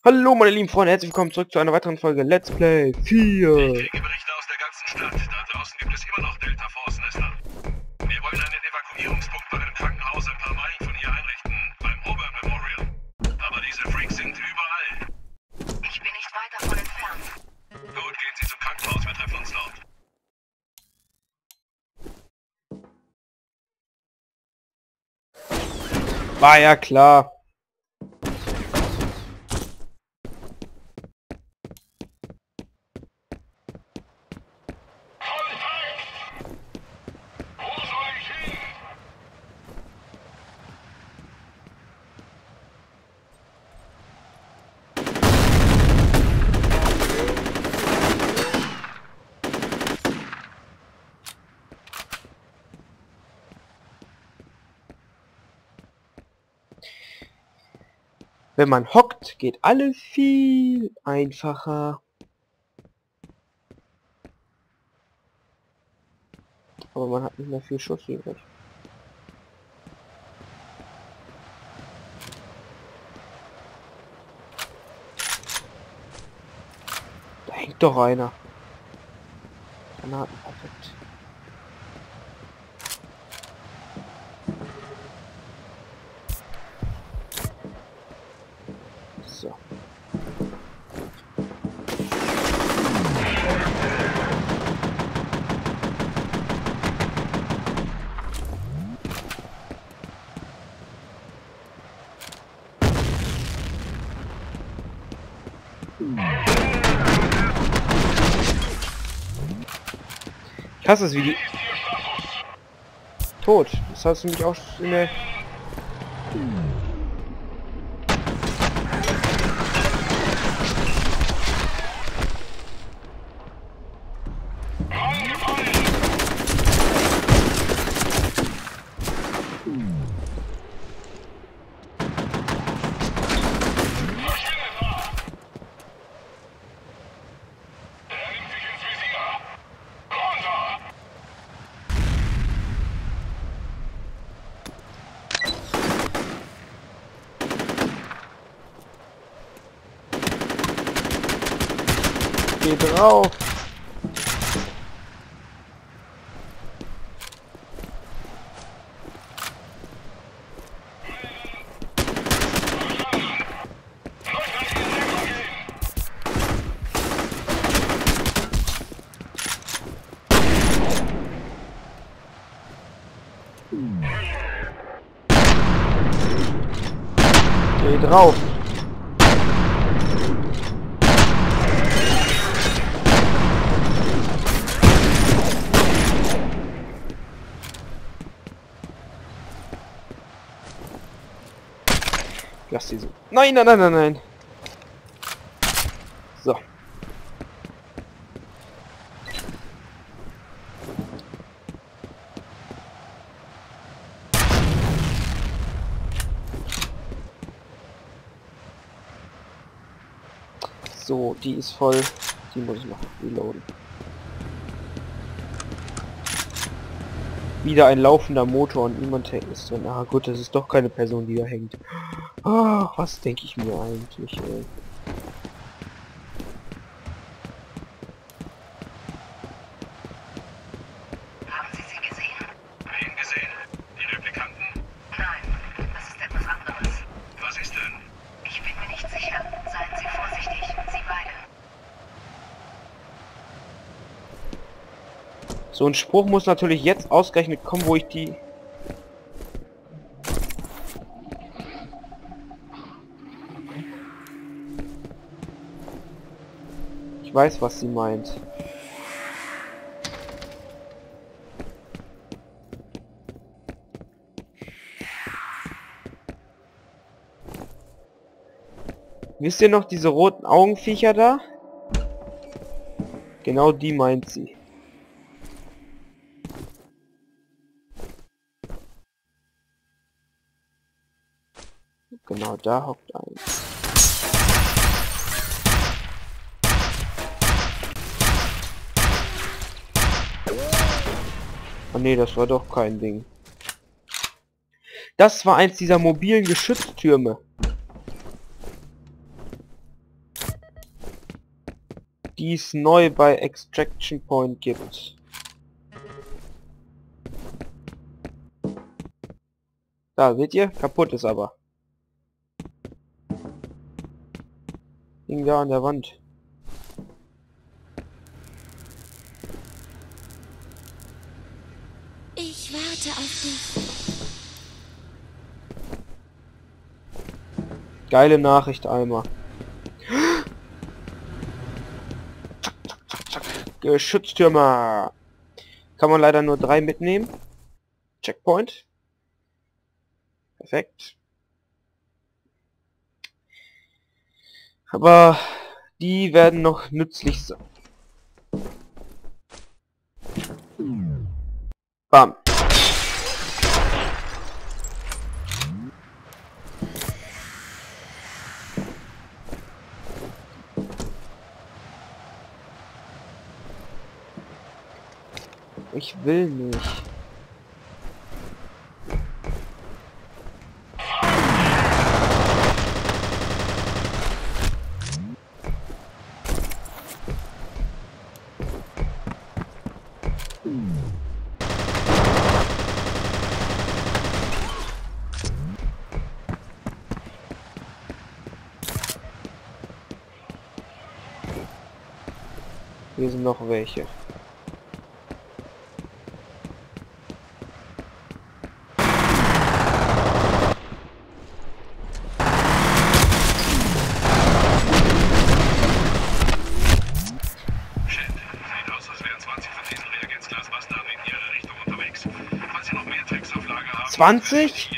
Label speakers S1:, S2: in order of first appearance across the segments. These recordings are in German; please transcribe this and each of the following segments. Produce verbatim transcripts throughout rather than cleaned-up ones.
S1: Hallo meine lieben Freunde, herzlich willkommen zurück zu einer weiteren Folge Let's Play vier.
S2: Ich kriege Berichte aus der ganzen Stadt. Da draußen gibt es immer noch Delta Force Nester. Wir wollen einen Evakuierungspunkt bei einem Krankenhaus ein paar Meilen von hier einrichten, beim Auburn Memorial. Aber diese Freaks sind überall.
S3: Ich bin nicht weit davon entfernt.
S2: Gut, gehen Sie zum Krankenhaus, wir treffen uns dort.
S1: War ja klar. Wenn man hockt, geht alles viel einfacher. Aber man hat nicht mehr viel Schuss übrig. Da hängt doch einer. Granaten, perfekt. So. Ich hasse es, wie die... Tot. Das hast du mich auch in der... Geh drauf. Geh drauf. Lass die so. Nein, nein, nein, nein, nein. So. So, die ist voll. Die muss ich noch reloaden. Wieder ein laufender Motor und niemand ist drin. Ah gut, das ist doch keine Person, die da hängt. Ah, was denke ich mir eigentlich, ey?
S3: Haben Sie sie gesehen?
S2: Wen gesehen? Die Replikanten?
S3: Nein, das ist etwas anderes.
S2: Was ist denn?
S3: Ich bin mir nicht sicher. Seien Sie vorsichtig, Sie beide.
S1: So ein Spruch muss natürlich jetzt ausgerechnet kommen, wo ich die... Ich weiß, was sie meint. Wisst ihr noch diese roten Augenviecher da? Genau die meint sie. Genau da hockt eins. Oh nee, das war doch kein Ding. Das war eins dieser mobilen Geschütztürme. die es neu bei Extraction Point gibt. Da, seht ihr? Kaputt ist aber. Ding da an der Wand.
S4: Ich warte auf dich.
S1: Geile Nachricht, Alma. Zack, zack, zack, zack. Geschütztürmer. Kann man leider nur drei mitnehmen. Checkpoint. Perfekt. Aber die werden noch nützlich sein. Bam. Ich will nicht. Hier sind noch welche. zwanzig?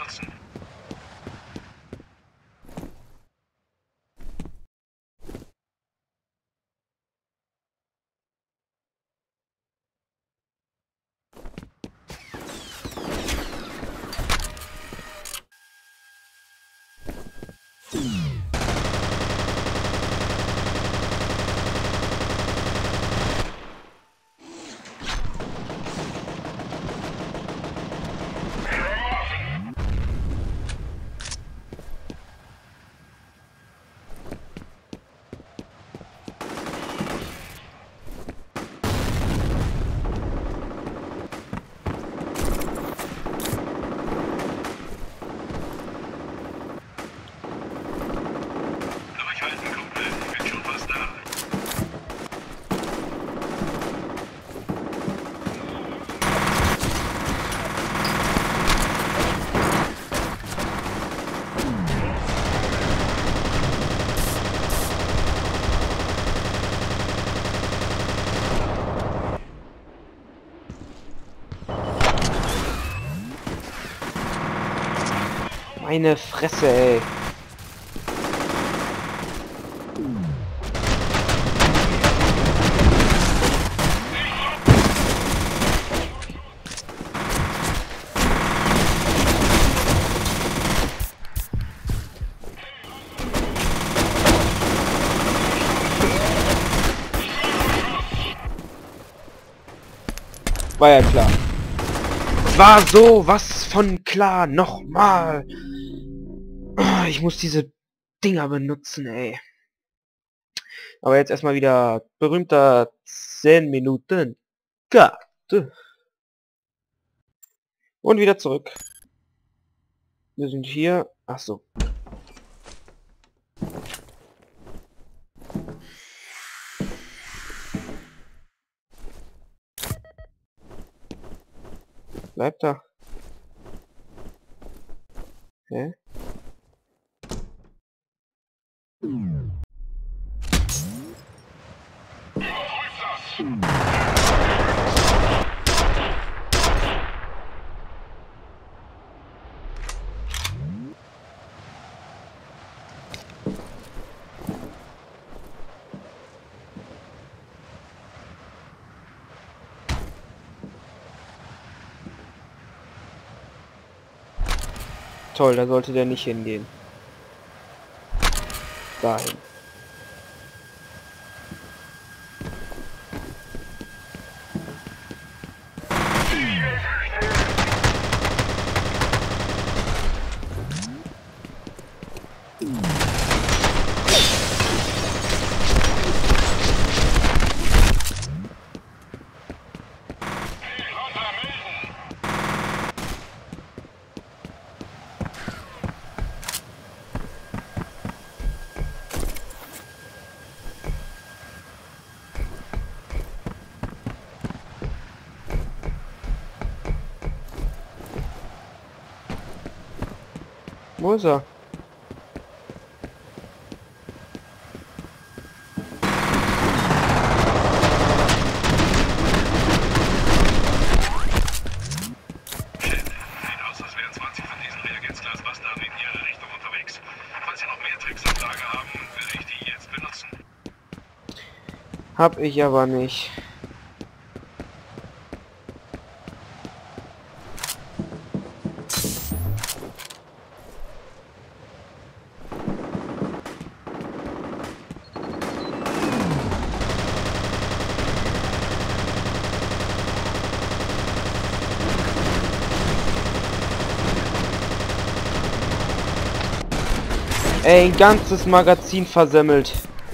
S1: Meine Fresse, ey. War ja klar. War so was von klar. Nochmal. Ich muss diese Dinger benutzen, ey. Aber jetzt erstmal wieder berühmter zehn Minuten Karte. Und wieder zurück. Wir sind hier. Ach so. Bleibt da. Hä? Toll, da sollte der nicht hingehen. Dahin. Wo ist er?
S2: Shit. Sieht aus, als wären zwanzig von diesen Reagenzglas-Bastarden in ihre Richtung unterwegs. Falls Sie noch mehr Tricks auf Lager haben, würde ich die jetzt benutzen.
S1: Hab ich aber nicht. Ey, ein ganzes Magazin versemmelt.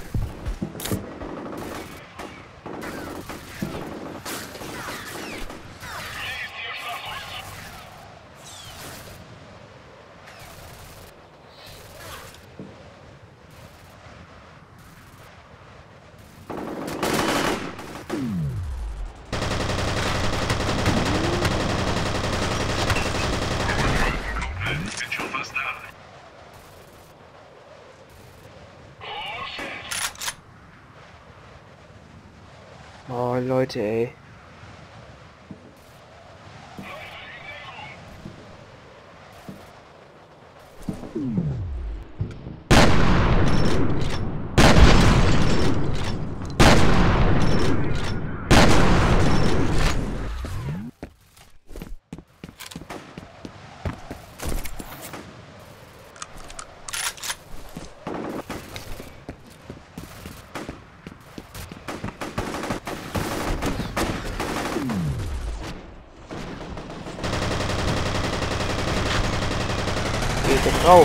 S2: Ich bin schon fast da.
S1: Oh, Leute, ey. Geht doch drauf.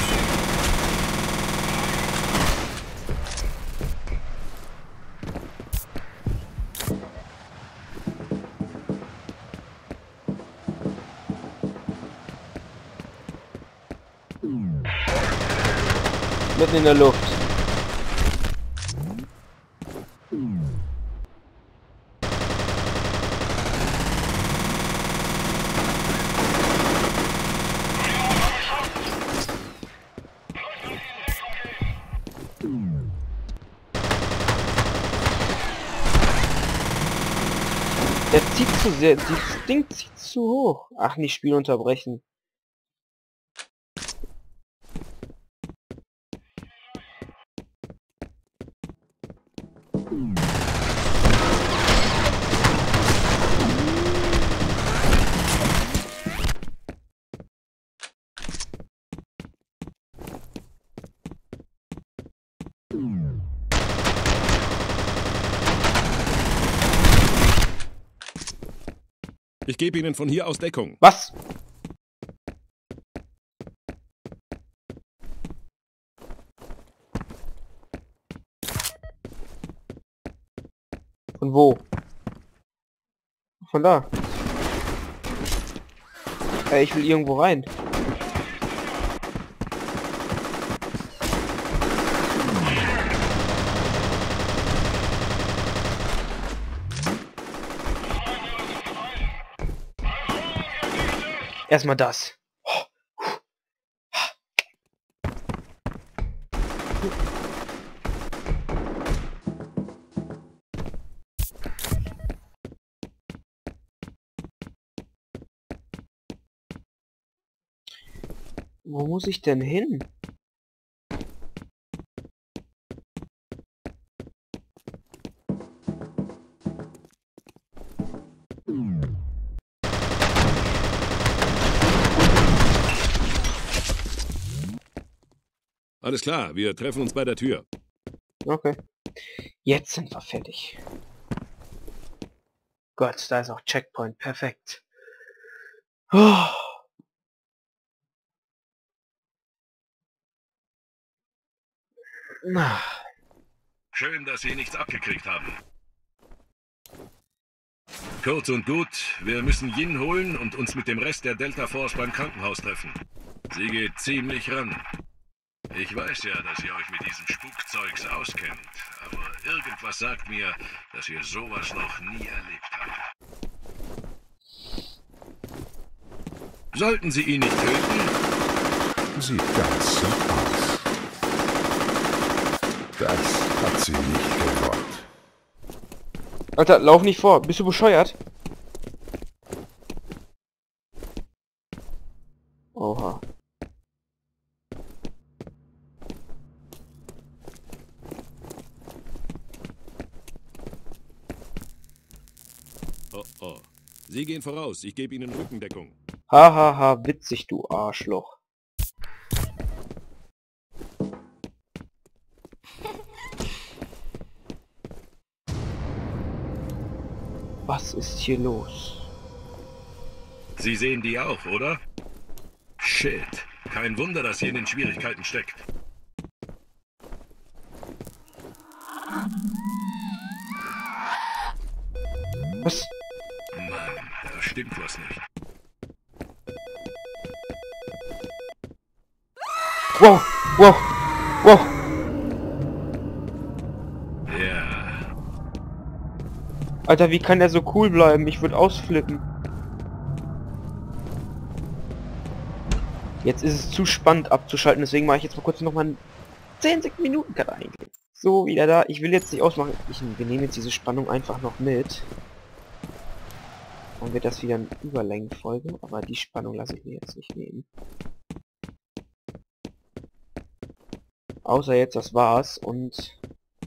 S1: Mitten in der Luft. Der zieht zu sehr, das Ding zieht zu hoch. Ach, nicht Spiel unterbrechen.
S5: Ich gebe Ihnen von hier aus Deckung.
S1: Was? Von wo? Von da. Äh, ich will irgendwo rein. Erstmal das. Wo muss ich denn hin?
S5: Alles klar, wir treffen uns bei der Tür.
S1: Okay. Jetzt sind wir fertig. Gott, da ist auch Checkpoint. Perfekt. Oh. Na.
S2: Schön, dass Sie nichts abgekriegt haben. Kurz und gut, wir müssen Yin holen und uns mit dem Rest der Delta Force beim Krankenhaus treffen. Sie geht ziemlich ran. Ich weiß ja, dass ihr euch mit diesem Spukzeugs auskennt, aber irgendwas sagt mir, dass ihr sowas noch nie erlebt habt. Sollten sie ihn nicht töten,
S6: Sieht ganz so aus. Das hat sie nicht gewollt.
S1: Alter, lauf nicht vor. Bist du bescheuert? Oha.
S5: Oh, oh. Sie gehen voraus. Ich gebe Ihnen Rückendeckung.
S1: Hahaha, ha, ha, witzig, du Arschloch. Was ist hier los?
S2: Sie sehen die auch, oder? Shit. Kein Wunder, dass sie in den Schwierigkeiten steckt.
S1: Was?
S2: Mann, da stimmt was nicht.
S1: Wow, wow, wow.
S2: Ja.
S1: Alter, wie kann er so cool bleiben? Ich würde ausflippen. Jetzt ist es zu spannend abzuschalten, deswegen mache ich jetzt mal kurz noch mal zehn Minuten Cut eigentlich. So, wieder da. Ich will jetzt nicht ausmachen. Ich, wir nehmen jetzt diese Spannung einfach noch mit. Dann wird das wieder eine Überlängenfolge, aber die Spannung lasse ich mir jetzt nicht nehmen. Außer jetzt, das war's und...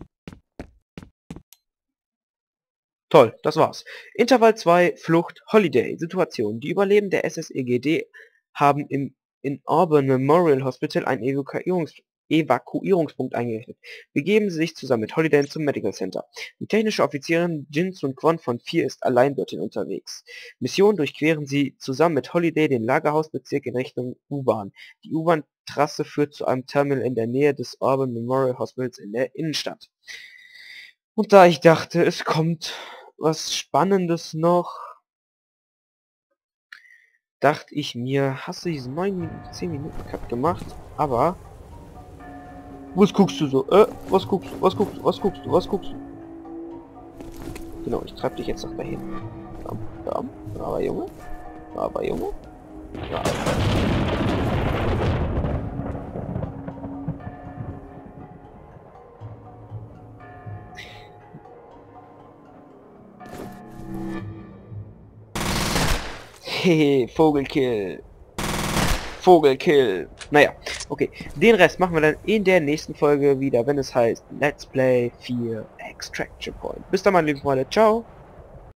S1: Toll, das war's. Intervall zwei, Flucht, Holiday. Situation. Die Überlebenden der S S E G D haben im in Auburn Memorial Hospital einen Evakuierungs Evakuierungspunkt eingerichtet. Begeben sie sich zusammen mit Holiday zum Medical Center. Die technische Offizierin Jin Sun Kwon von vier ist allein dorthin unterwegs. Mission: durchqueren sie zusammen mit Holiday den Lagerhausbezirk in Richtung U-Bahn. Die U-Bahn-Trasse führt zu einem Terminal in der Nähe des Auburn Memorial Hospitals in der Innenstadt. Und da ich dachte, es kommt was Spannendes noch, dachte ich mir, hast du diesen neun Minuten, zehn Minuten Cut gemacht, aber... Was guckst du so? Äh, was guckst du? Was guckst du? Was guckst du? Was guckst du? Genau, ich treib dich jetzt noch dahin. Bam, bam. Aber Junge. Aber Junge. Ja. Hehe, Vogelkill. Vogelkill. Naja, okay. Den Rest machen wir dann in der nächsten Folge wieder, wenn es heißt Let's Play vier Extraction Point. Bis dann, meine lieben Freunde. Ciao.